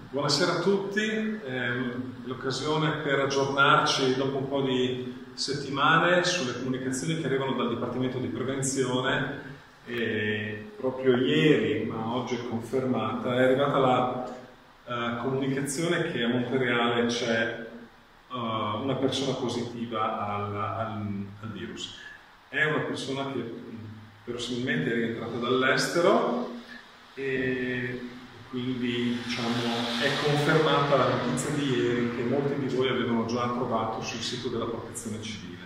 Buonasera a tutti, l'occasione per aggiornarci dopo un po' di settimane sulle comunicazioni che arrivano dal Dipartimento di Prevenzione e proprio ieri, ma oggi è confermata, è arrivata la comunicazione che a Montereale c'è una persona positiva al virus. È una persona che verosimilmente è rientrata dall'estero e quindi è confermata la notizia di ieri che molti di voi avevano già trovato sul sito della Protezione Civile.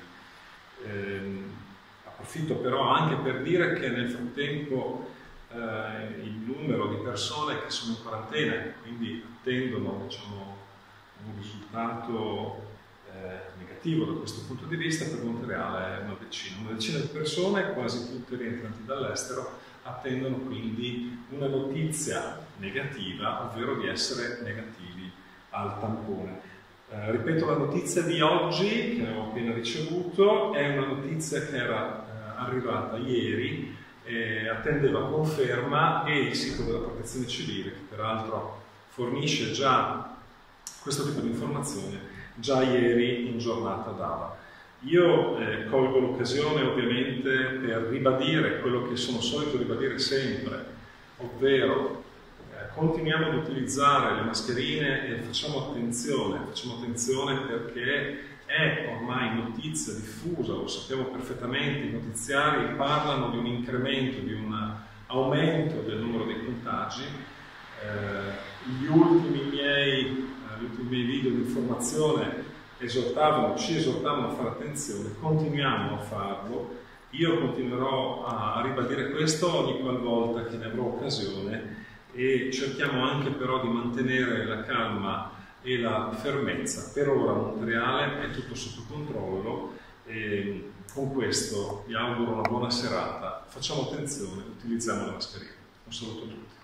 Approfitto però anche per dire che nel frattempo il numero di persone che sono in quarantena e quindi attendono un risultato negativo da questo punto di vista per Montereale è una decina di persone, quasi tutte rientranti dall'estero, attendono quindi una notizia negativa, ovvero di essere negativi al tampone. Ripeto, la notizia di oggi, che ho appena ricevuto, è una notizia che era arrivata ieri, attendeva conferma e il sito della Protezione Civile, che peraltro fornisce già questo tipo di informazione, già ieri in giornata dava. Io colgo l'occasione ovviamente per ribadire quello che sono solito ribadire sempre, ovvero continuiamo ad utilizzare le mascherine e facciamo attenzione perché è ormai notizia diffusa, lo sappiamo perfettamente, i notiziari parlano di un incremento, di un aumento del numero dei contagi. Gli ultimi miei video di informazione ci esortavano a fare attenzione, continuiamo a farlo, io continuerò a ribadire questo ogni qualvolta che ne avrò occasione e cerchiamo anche però di mantenere la calma e la fermezza. Per ora a Montereale è tutto sotto controllo e con questo vi auguro una buona serata, facciamo attenzione, utilizziamo la mascherina. Un saluto a tutti.